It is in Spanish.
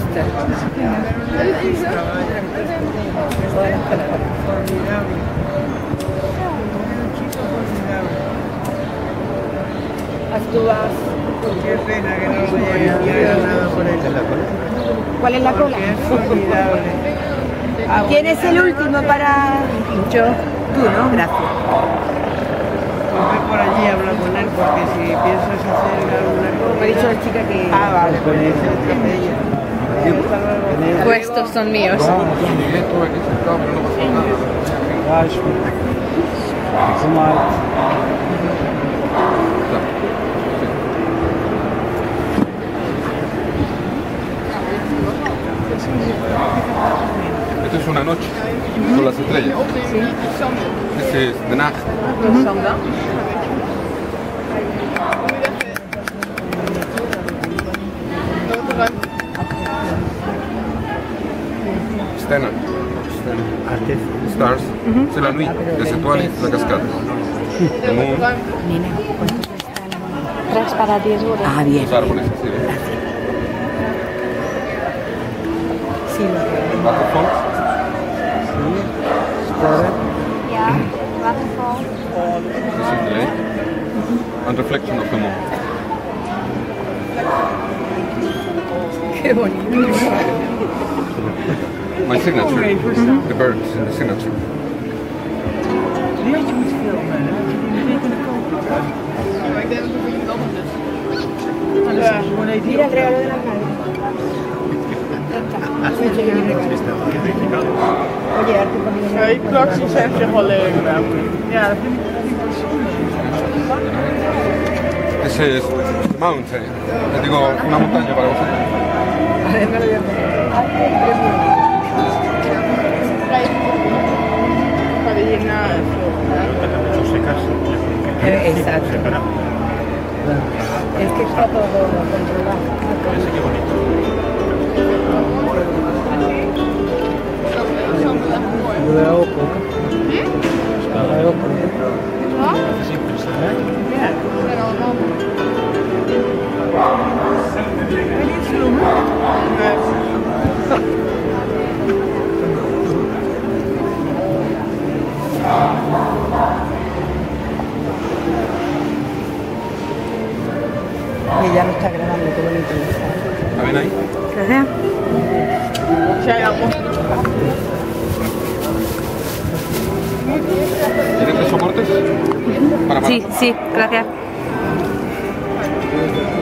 gusta. Tú vas. Qué pena que no voy a nada por él. ¿Cuál es la cola? Es formidable. ¿Quién es el último para...? Yo. Tú, ¿no? Gracias. Voy por allí a hablar con él porque si piensas hacer alguna cosa... Me ha dicho la chica que... Ah, vale, pues dice ella. Pues estos son míos. Esto es una noche con las estrellas. Este es de Nacht. Stena. Stars. C'est la nuit. Les étoiles, la cascada. El moon. Nena, ¿cuánto cuesta la moneda? 3 para 10 euros. Ah, bien. Los árboles, sí. Sí, lo creo. Waterfalls. Yeah, waterfall. This is the lake. And reflection of the moon. Qué bonito. My signature. The birds in the signature. Die had je moeten filmen. Maar ik denk dat het voor iemand anders is. Ja, gewoon even. Mira el regalo de la madre. Oye, arte conmigo. Ja, die plakjes zijn op zich wel leuk. Ja, dat vind ik wel zonde. This is the mountain. Les digo una montaña para vosotros. Para llenar Exacto. Es que está todo controlado. Yo veo poco. Yo veo poco. Y ya lo está grabando, qué bonito. ¿Está bien ahí? Gracias. ¿Tienes 3 soportes? Sí, sí, gracias.